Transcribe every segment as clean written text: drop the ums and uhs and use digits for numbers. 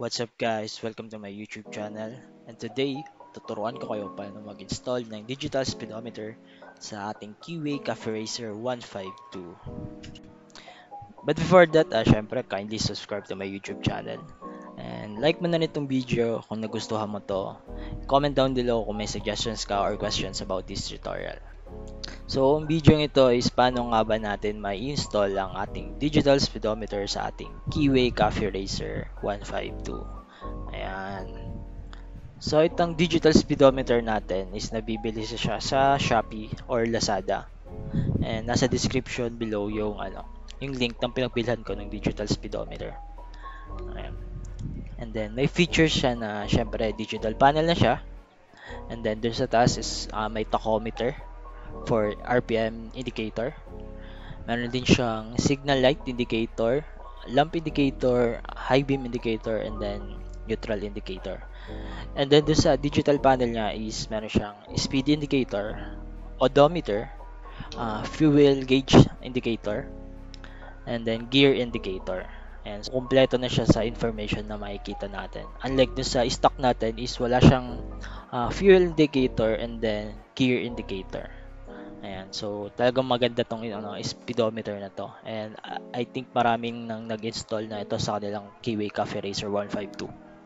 What's up guys? Welcome to my YouTube channel. And today, tuturuan ko kayo paano mag-install ng digital speedometer sa ating Keyway Cafe Racer 152. But before that, syempre, kindly subscribe to my YouTube channel. And like mo na nitong video kung nagustuhan mo to. Comment down below kung may suggestions ka or questions about this tutorial. So, ang video ito is paano nga ba natin ma-install ang ating digital speedometer sa ating Keyway Cafe Racer 152. Ayan. So, itong digital speedometer natin is nabibili siya sa Shopee or Lazada. And nasa description below yung link ng pinagbilhan ko ng digital speedometer. Ayan. And then, may features siya na syempre digital panel na siya. And then, dun sa taas is may tachometer for RPM indicator. Meron din siyang signal light indicator, lamp indicator, high beam indicator, and then neutral indicator. And then doon sa digital panel niya is meron siyang speed indicator, odometer, fuel gauge indicator, and then gear indicator. And so, kumpleto na siya sa information na makikita natin. Unlike dun sa stock natin is wala siyang fuel indicator and then gear indicator. Ayan, so talagang maganda tong speedometer na to. And I think maraming nang nag-install na ito sa kanilang Keyway Cafe Racer 152.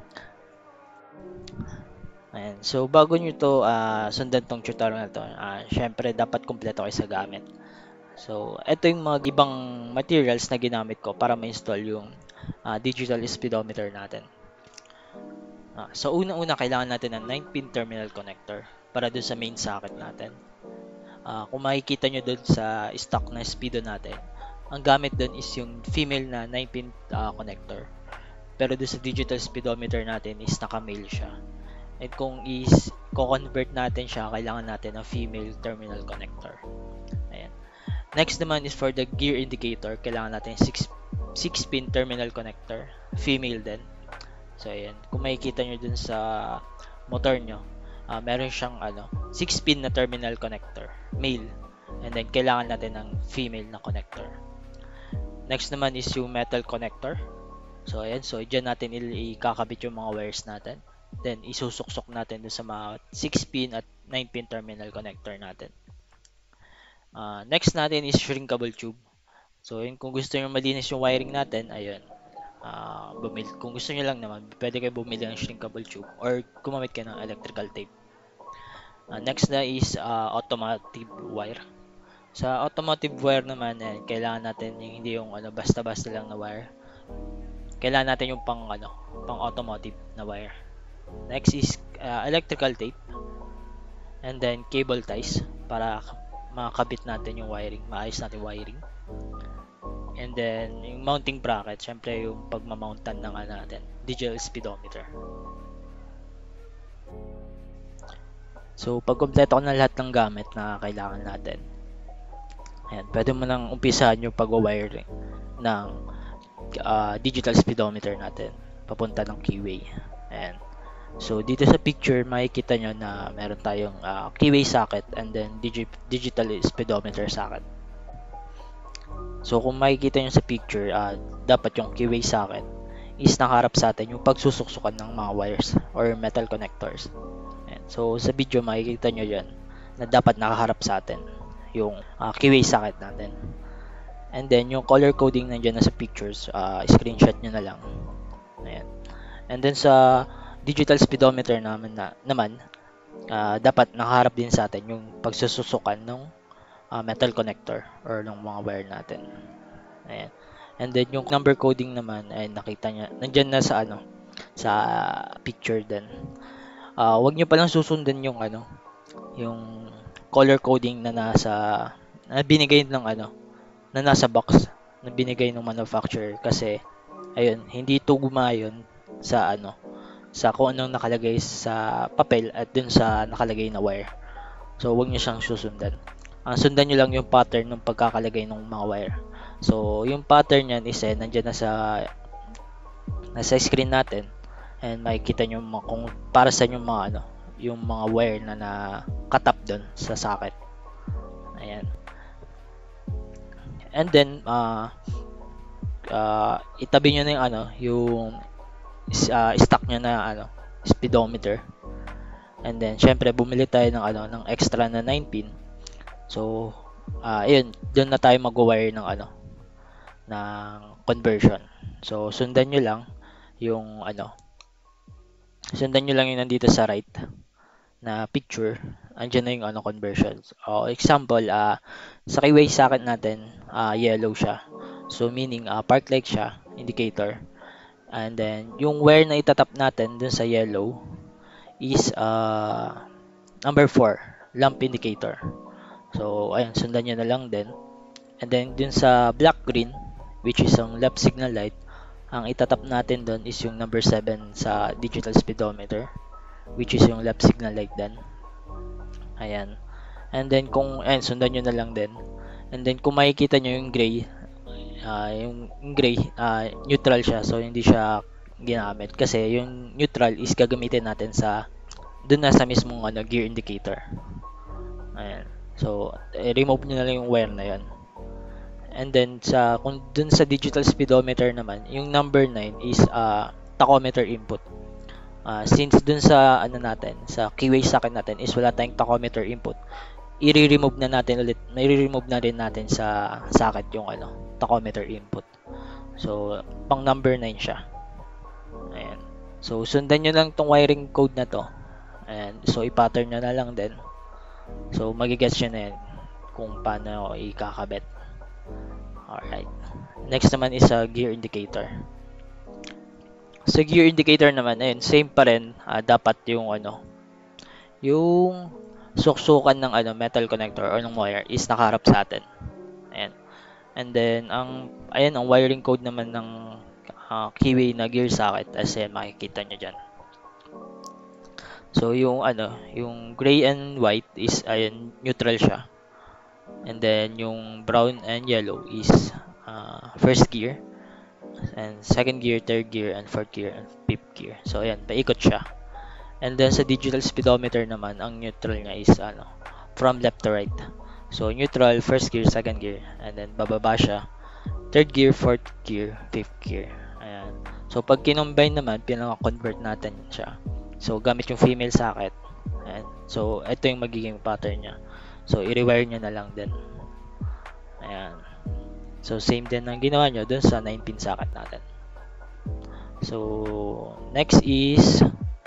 Ayan, so bago nyo to sundan tong tutorial na to, syempre dapat kumpleto kayo sa gamit. So, ito yung mga ibang materials na ginamit ko para ma-install yung digital speedometer natin. So, unang-una kailangan natin ng 9-pin terminal connector para dun sa main socket natin. Kung makikita nyo dun sa stock na speedo natin, ang gamit dun is yung female na 9-pin connector. Pero dun sa digital speedometer natin is naka-male siya. And kung convert natin siya, kailangan natin ng female terminal connector. Ayan. Next naman is for the gear indicator, kailangan natin 6-pin terminal connector, female din. So ayan, kung makikita nyo dun sa motor nyo, meron siyang 6-pin na terminal connector, male. And then kailangan natin ng female na connector. Next naman is yung metal connector. So ayan, so dyan natin ikakabit yung mga wires natin. Then isusuksok natin dun sa mga 6-pin at 9-pin terminal connector natin. Next natin is shrinkable tube. So yun, kung gusto nyo malinis yung wiring natin, ayun. Kung gusto nyo lang naman, pwede kayo bumili ng shrinkable tube or gumamit kayo ng electrical tape. Next na is automotive wire. Sa automotive wire naman, kailangan natin yung hindi yung basta-basta lang na wire. Kailangan natin yung pang automotive na wire. Next is electrical tape. And then cable ties para makakabit natin yung wiring, maayos natin wiring. And then yung mounting bracket, syempre yung pagmamountan ng natin, digital speedometer. So pag kumpleto ko na lahat ng gamit na kailangan natin, ayan, pwede mo nang umpisahan yung pag-wiring ng digital speedometer natin papunta ng keyway. Ayan. So dito sa picture makikita nyo na meron tayong keyway socket and then digital speedometer socket. So kung makikita nyo sa picture, dapat yung keyway socket is nakaharap sa atin yung pagsusuksukan ng mga wires or metal connectors. Ayan. So sa video makikita nyo yan na dapat nakaharap sa atin yung keyway socket natin. And then yung color coding nandiyan na sa pictures, screenshot nyo na lang. Ayan. And then sa digital speedometer naman dapat nakaharap din sa atin yung pagsususukan ng metal connector or ng mga wire natin. Ayan. And then yung number coding naman ay nakita niya nandiyan na sa sa picture din. Wag niyo pa lang susundan yung yung color coding na binigay ng na nasa box na binigay ng manufacturer kasi ayun, hindi tugma yun sa sa kung anong nakalagay sa papel at dun sa nakalagay na wire. So wag niyo siyang susundan. Sundan niyo lang yung pattern ng pagkakalagay ng mga wire. So yung pattern niyan is nandiyan na nasa screen natin and makikita niyo kung para sa yung mga yung mga wire na nakatap doon sa socket. Ayan. And then itabi niyo na yung stock niya na speedometer. And then syempre bumili tayo ng extra na 9 pin. So ayun, doon na tayo mag-wire ng conversion. So sundan nyo lang yung yung nandito sa right na picture. Andiyan na yung conversion. Example, sa keyway socket natin, yellow siya. So meaning park light siya, indicator. And then yung wire na itatap natin dun sa yellow is number 4, lamp indicator. So ayun, sundan nyo na lang din. And then dun sa black green, which is ang left signal light, ang itatap natin doon is yung number 7 sa digital speedometer, which is yung left signal light din. Ayan. And then sundan nyo na lang din. And then kung makikita nyo yung gray, neutral siya, so hindi siya ginamit kasi yung neutral is gagamitin natin doon na sa mismong gear indicator. Ayan. So remove nyo na lang yung wire na yan. And then kung dun sa digital speedometer naman, yung number 9 is tachometer input. Since dun sa sa keyway socket natin is wala tayong tachometer input, i-remove na rin natin sa socket yung tachometer input. So pang number 9 siya. Ayan. So sundan nyo lang tong wiring code na to. And so i-pattern nyo na lang din. So magigets nyo na yan kung paano ikakabit. Alright. Next naman is gear indicator. Sa gear indicator naman, ayun, same pa rin. Dapat yung yung suksukan ng metal connector or ng wire is nakaharap sa atin. Ayan. And then ang wiring code naman ng keyway na gear socket, as makikita nyo dyan. So yung yung gray and white is neutral siya. And then yung brown and yellow is first gear, and second gear, third gear, and fourth gear, and fifth gear. So ayan, paikot siya. And then sa digital speedometer naman, ang neutral niya is from left to right. So neutral, first gear, second gear, and then bababa siya, third gear, fourth gear, fifth gear. Ayan. So pag kinombine naman, pinaka-convert natin siya. So gamit yung female socket. Ayan. So ito yung magiging pattern niya. So i-rewire nyo na lang din. Ayan. So same din ang ginawa nyo dun sa 9-pin socket natin. So next is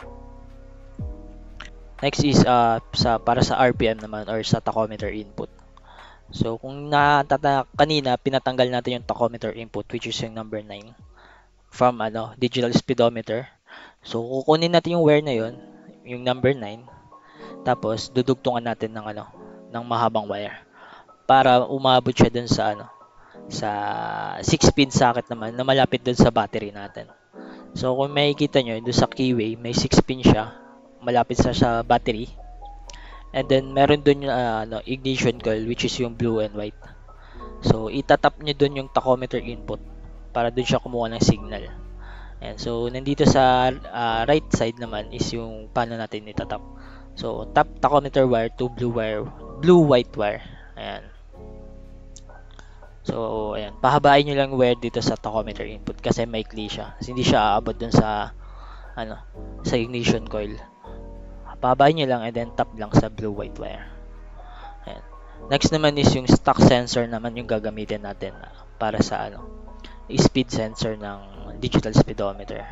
para sa RPM naman or sa tachometer input. So kung kanina pinatanggal natin yung tachometer input, which is yung number 9 from digital speedometer. So kukunin natin yung wire na yon, yung number 9, tapos dudugtungan natin ng mahabang wire para umabot siya dun sa sa 6-pin socket naman na malapit dun sa battery natin. So kung makikita nyo dun sa keyway, may 6-pin siya malapit sa battery, and then meron dun yung ignition coil, which is yung blue and white. So itatap nyo dun yung tachometer input para dun siya kumuha ng signal. And so nandito sa right side naman is yung paano natin itatap. So tap tachometer wire to blue white wire. Ayan. So ayan, pahabain niyo lang wire dito sa tachometer input kasi maikli siya. Kasi hindi siya aabot dun sa sa ignition coil. Pahabain niyo lang and then tap lang sa blue white wire. Ayan. Next naman is yung stock sensor naman yung gagamitin natin para sa speed sensor ng digital speedometer.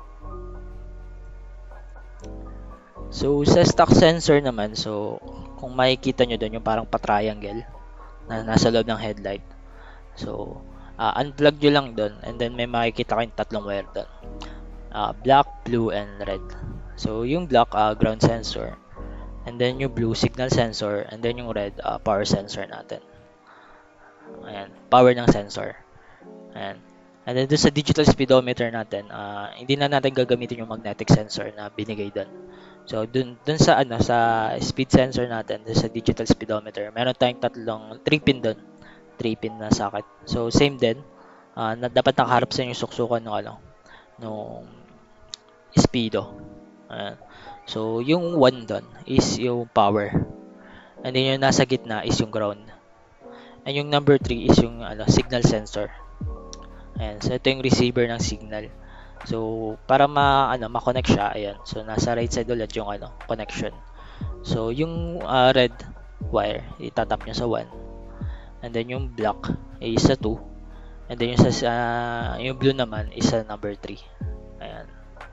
So sa stock sensor naman, so kung makikita nyo doon yung parang pa-triangle na nasa loob ng headlight. So unplug nyo lang doon and then may makikita kayong tatlong wire doon. Black, blue, and red. So yung black, ground sensor, and then yung blue, signal sensor, and then yung red, power sensor natin. Ayan, power ng sensor. Ayan. And then doon sa digital speedometer natin, hindi na natin gagamitin yung magnetic sensor na binigay doon. So doon sa sa speed sensor natin, doon sa digital speedometer, meron tayong 3-pin doon. 3-pin na socket. So same din, dapat nakaharap sa yung suksukan ng speedo. Ayan. So yung 1 doon is yung power. And then yung nasa gitna is yung ground. And yung number 3 is yung signal sensor. Ayan, so ito yung receiver ng signal. So, para ma-connect siya, ayan. So, nasa right side ulit yung connection. So, yung red wire, itatap nyo sa 1. And then yung black ay sa 2. And then yung blue naman is sa number 3. Ayan.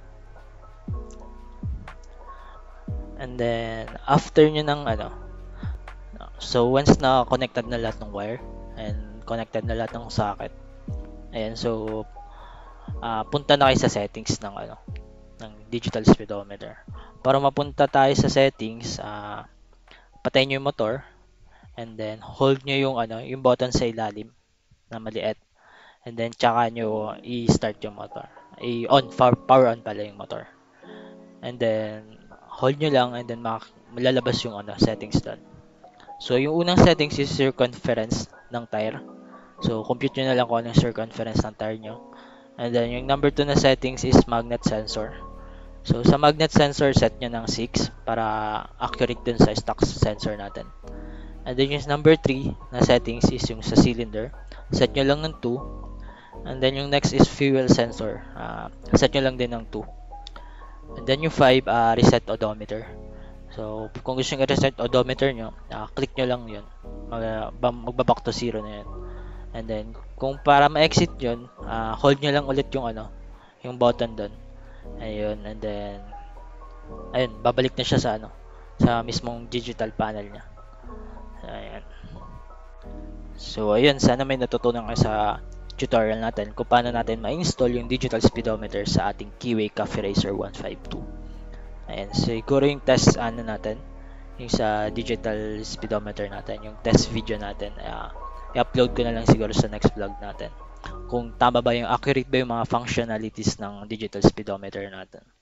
And then, after nyo ng so once na connected na lahat ng wire and connected na lahat ng socket, ayan, so punta na kayo sa settings ng digital speedometer. Para mapunta tayo sa settings, patayin nyo yung motor and then hold nyo yung button sa ilalim na maliit, and then tsaka nyo i-start yung motor. Power on pala yung motor. And then hold nyo lang and then malalabas yung settings doon. So yung unang settings is circumference ng tire. So compute nyo na lang kung anong circumference ng tire nyo. And then yung number 2 na settings is magnet sensor. So sa magnet sensor, set nyo ng 6 para accurate dun sa stock sensor natin. And then yung number 3 na settings is yung sa cylinder. Set nyo lang ng 2. And then yung next is fuel sensor. Set nyo lang din ng 2. And then yung 5, reset odometer. So kung gusto nyo i-reset odometer nyo, click nyo lang yun. Magbaback to 0 na yun. And then kung para ma-exit yun, hold nyo lang ulit yung button doon. Ayun, and then ayun, babalik na siya sa mismong digital panel niya. Ayan. So ayun, sana may natutunan kayo sa tutorial natin kung paano natin ma-install yung digital speedometer sa ating Keyway Cafe Racer 152. Ayan, siguro yung test natin, yung sa digital speedometer natin, yung test video natin, i-upload ko na lang siguro sa next vlog natin. Kung tama ba accurate ba yung mga functionalities ng digital speedometer natin.